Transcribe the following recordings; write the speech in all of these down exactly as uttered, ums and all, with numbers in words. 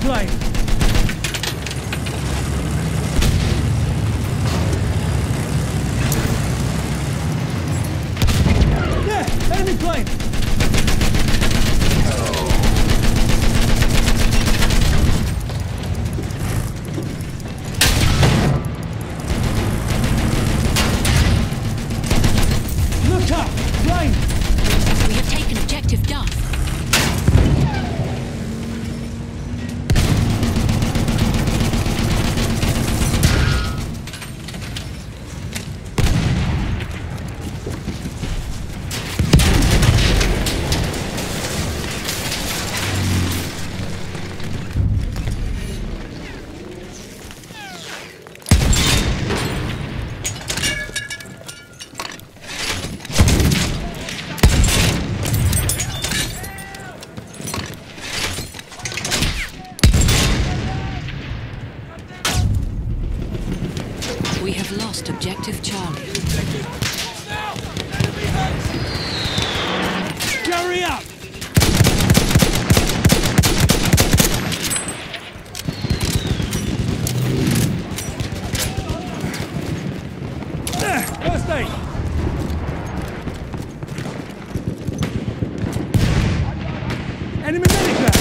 plane! Yeah! Enemy plane! Look up! Plane! We have taken objective Duff. We have lost objective Charlie. Hurry up! There! First aid! Enemy medic!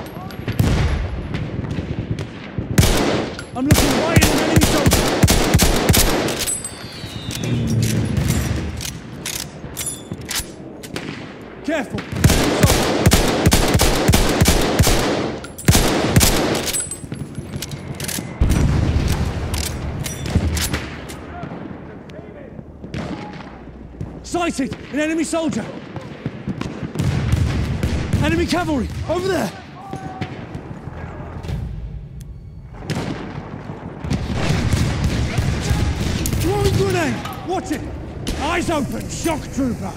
I'm looking right at an enemy soldier! Careful! Sighted! An enemy soldier! Enemy cavalry! Over there! Throwing grenade! Watch it! Eyes open! Shock trooper!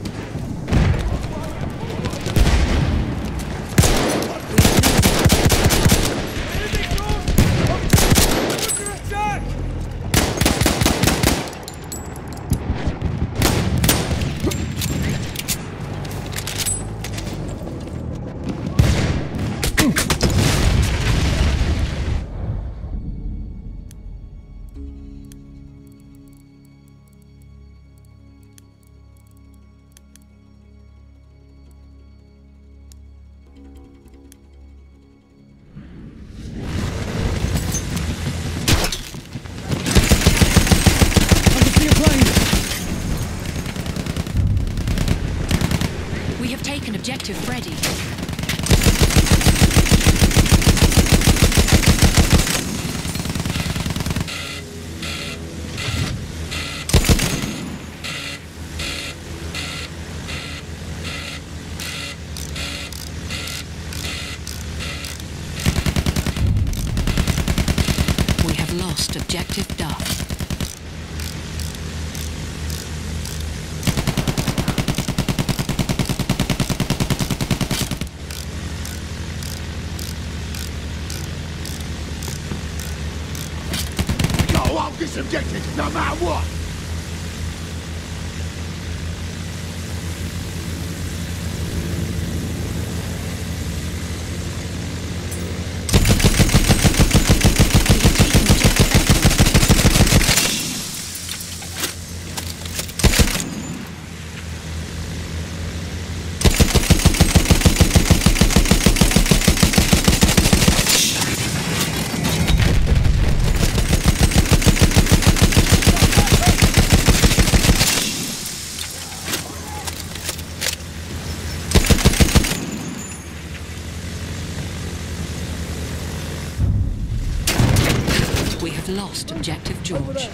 We have taken objective Freddy. We have lost objective Duff. This objective, no matter what! We have lost objective George.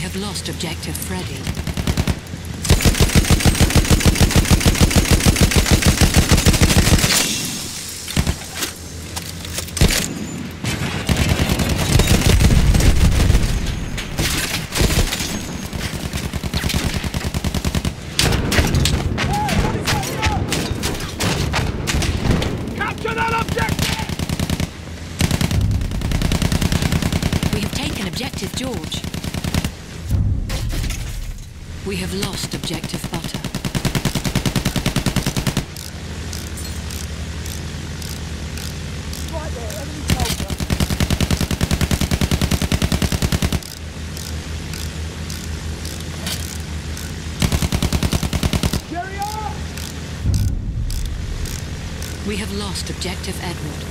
have lost objective Freddy. Capture that objective! We have taken objective George. We have lost objective Butter. Right there, enemy soldier. Jerry up! We have lost objective Edward.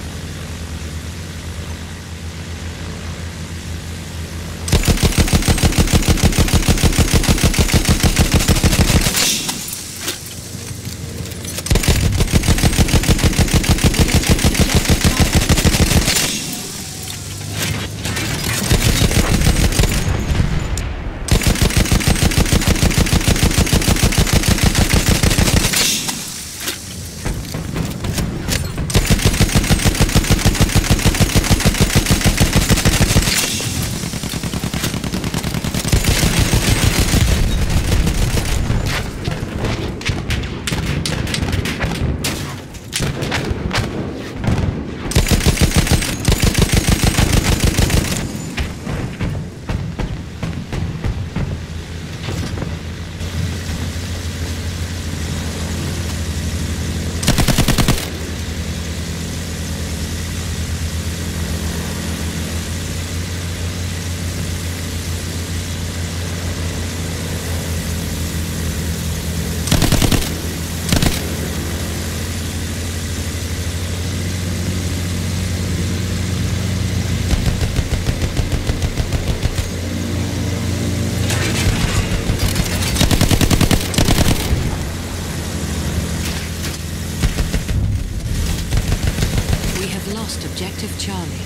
Lost objective Charlie.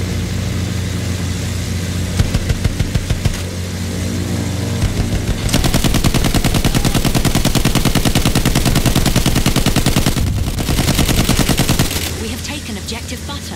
We have taken objective Butter.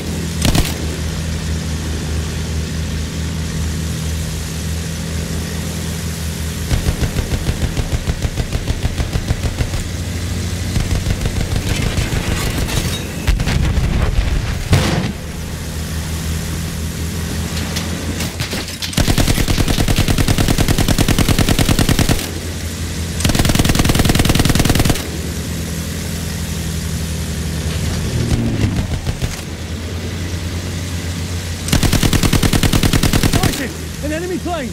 An enemy plane!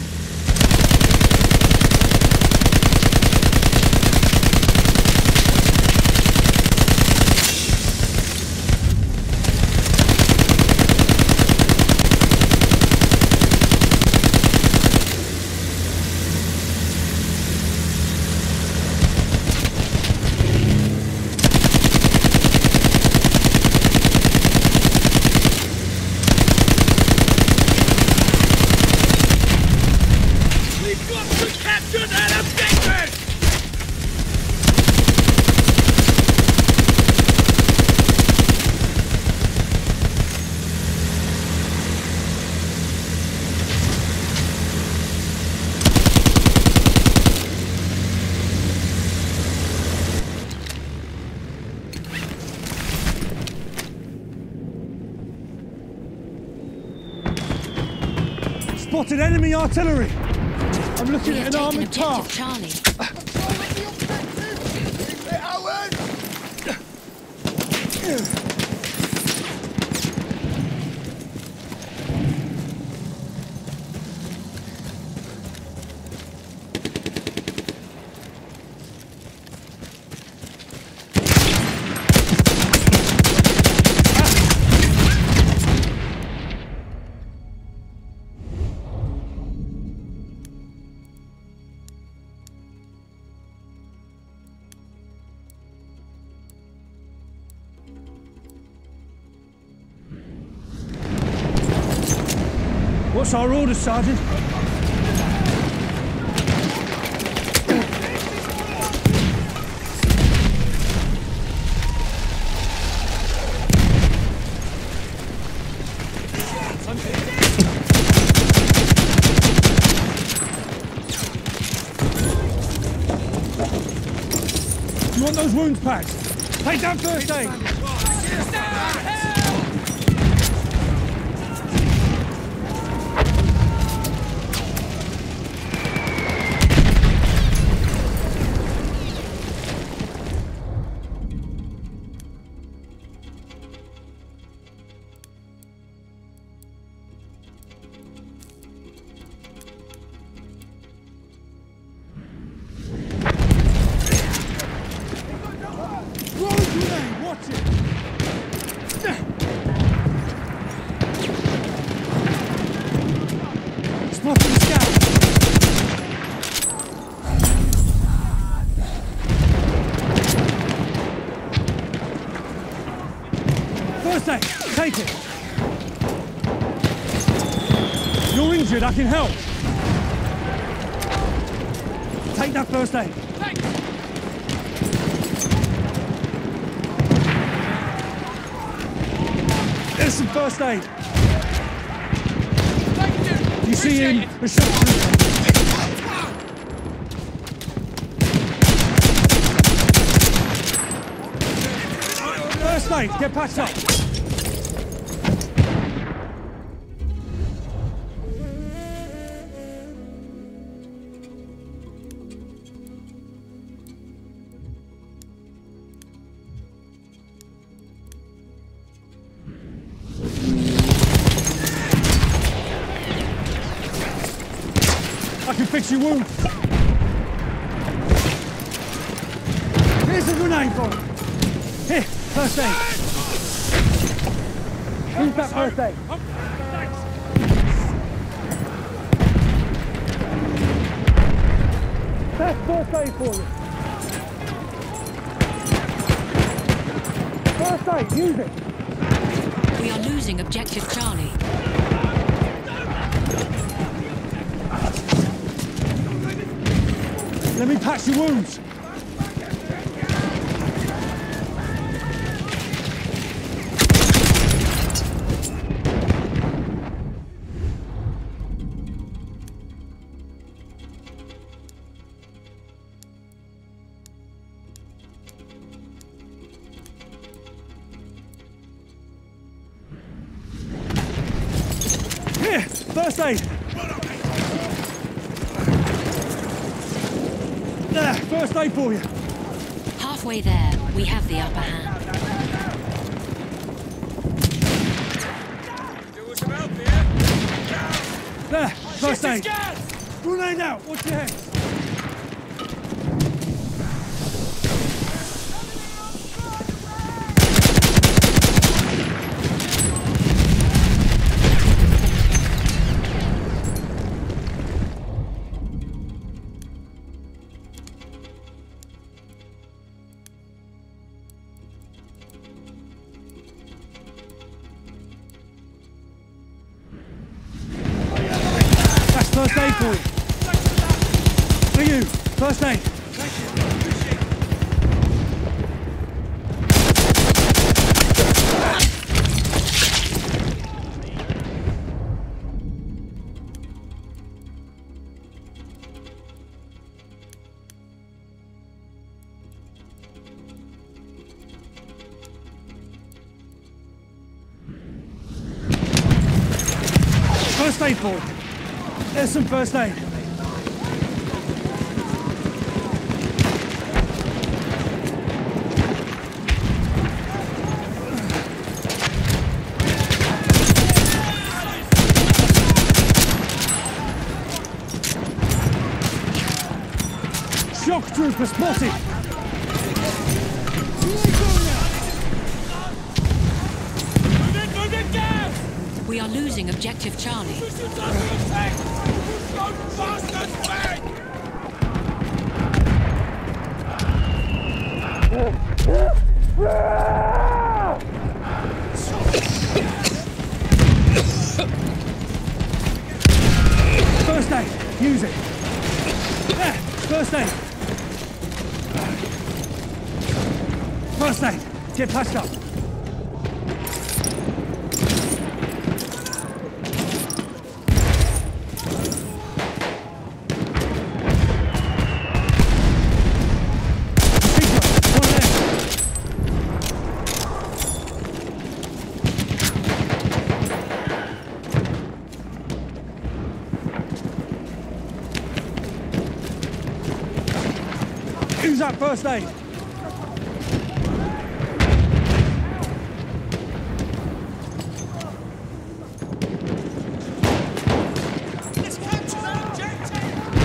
Spotted enemy artillery! I'm looking We at have an taken armoured car! objective Charlie. What's our order, Sergeant? want those wounds packed? Take that first aid! Take it! You're injured, I can help! Take that first aid! Thanks. There's some first aid! Thank you! You see him? Appreciate The shot through. First aid, get patched up! I can fix your wound. Here's a grenade for you. Here, first aid. Use that first aid. That's first aid for you. First aid, use it. We are losing objective Charlie. Let me patch your wounds. Here, first aid. There, first aid for you. Halfway there, we have the upper hand. Do us some help here. There, first Shit, aid. it's gas! Grenade out, watch your head. First aid for you. For you, first aid. First aid for you. There's some first aid. Shock trooper spotted! Move in, move in, gas! We are losing objective Charlie. This is under attack! Don't bastards back! First aid, use it. There, first aid. First aid, get patched up. Use that first aid. Let's capture that objective!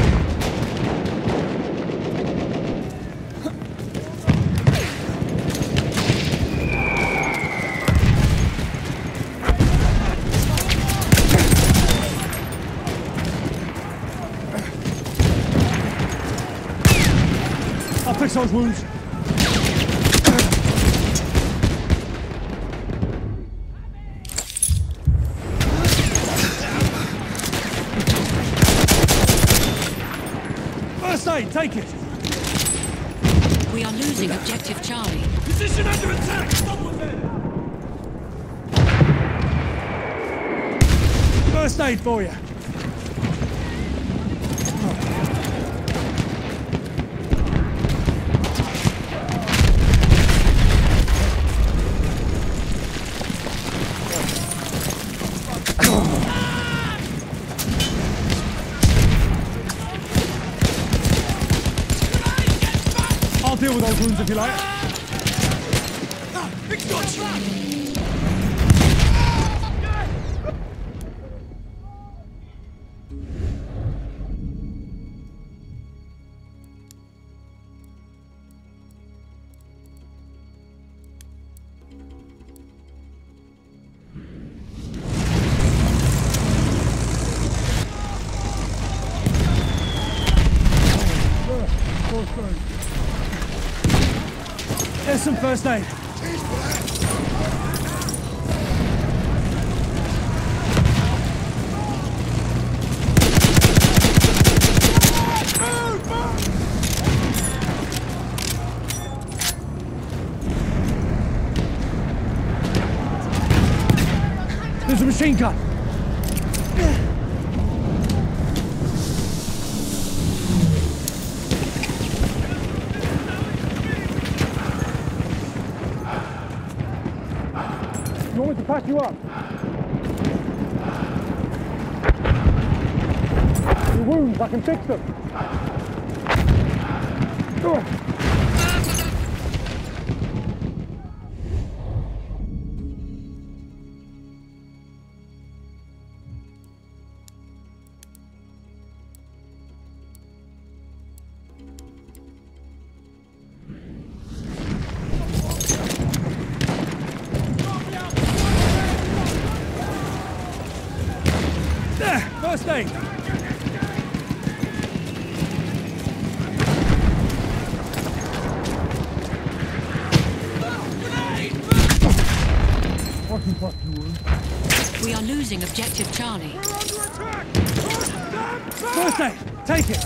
I'll fix those wounds. First aid, take it. We are losing objective Charlie. Position under attack! Stop with it! First aid for you. I'll deal with those wounds if you like. It's got you! There's some first aid. There's a machine gun. You want me to patch you up? Your wounds, I can fix them. Go. There, first aid. Fucking fuck you, wound. We are losing objective Charlie. We're under attack! First aid, take it.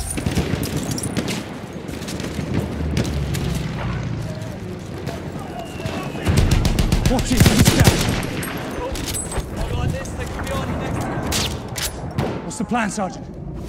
Watch it, he's down. Like this, they could be on next time. What's the plan, Sergeant?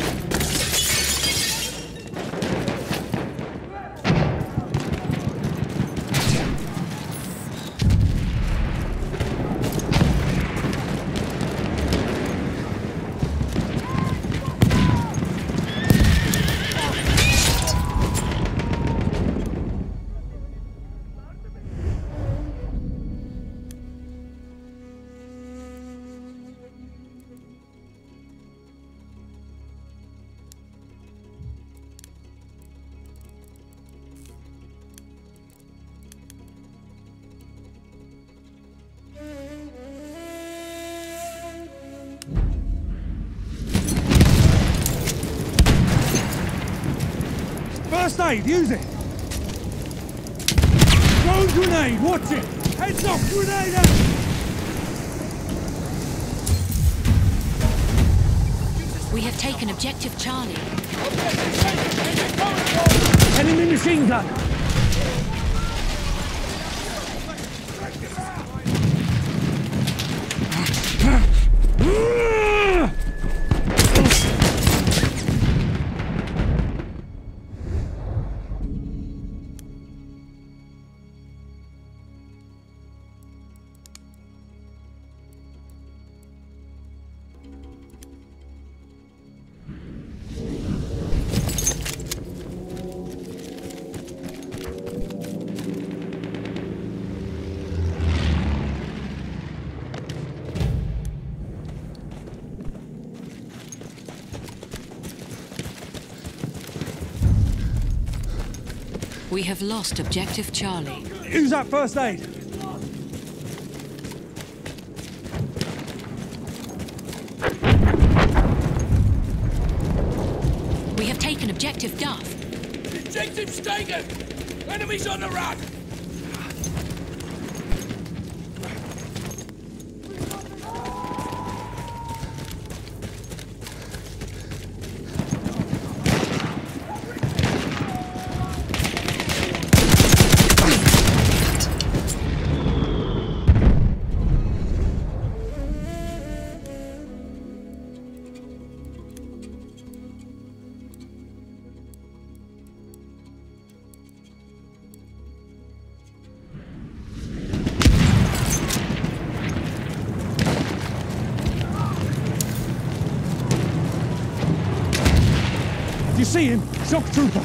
First aid, use it! Throw grenade, watch it! Heads up, grenade out! We have taken objective Charlie. Enemy machine gun! We have lost objective Charlie. Who's that first aid? We have taken objective Duff. Objective's taken! Enemies on the run! You see him? Shock trooper.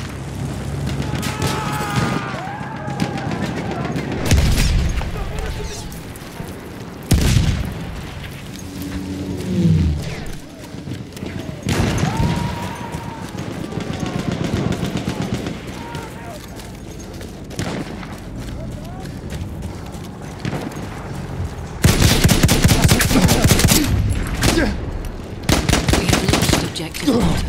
We have lost objective Water.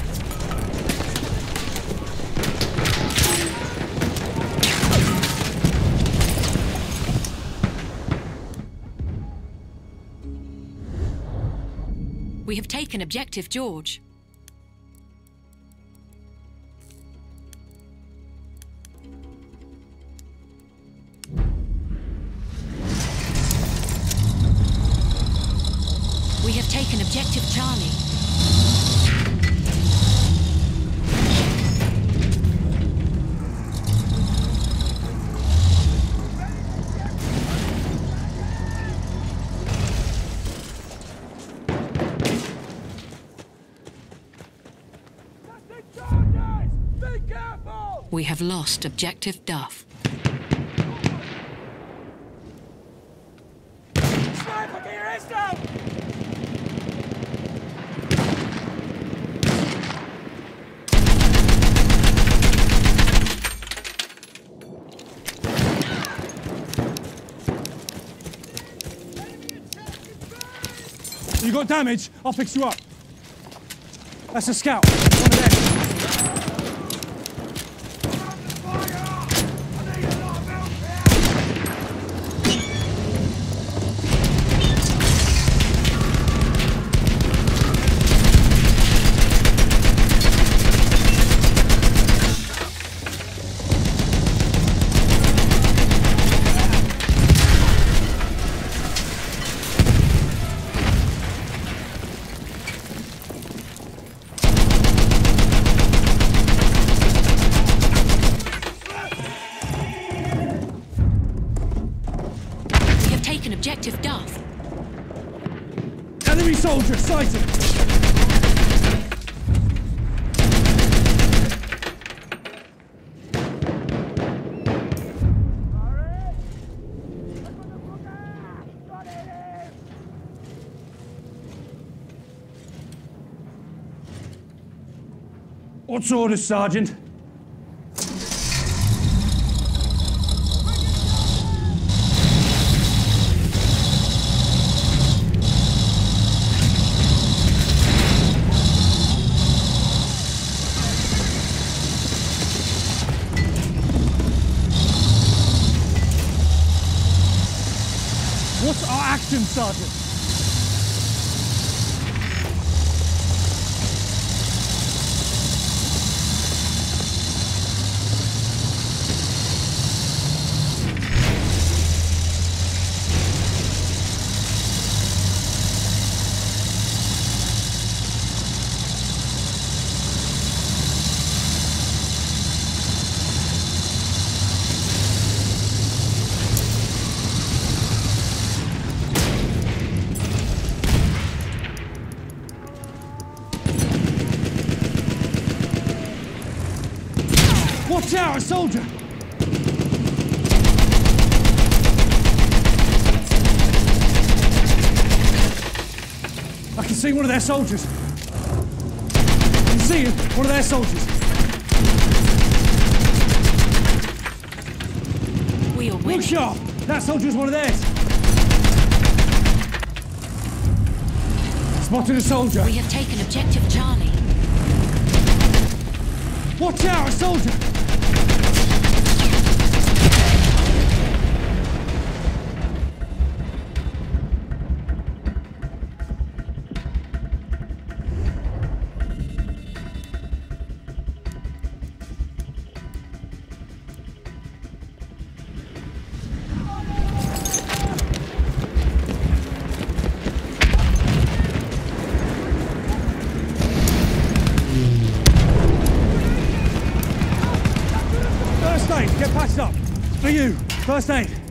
We have taken objective George. We have taken objective Charlie. We have lost objective Duff. Sniper, get your heads down! You got damage? I'll fix you up. That's a scout. One of them. Objective Duff. Enemy soldier sighted! What's orders, Sergeant? What's our action, Sergeant? Watch out, a soldier! I can see one of their soldiers. I can see him, one of their soldiers. winning. Good shot! That soldier's one of theirs! Spotted a soldier! We have taken objective Charlie. Watch out, a soldier! First aid, get patched up. For you, first aid.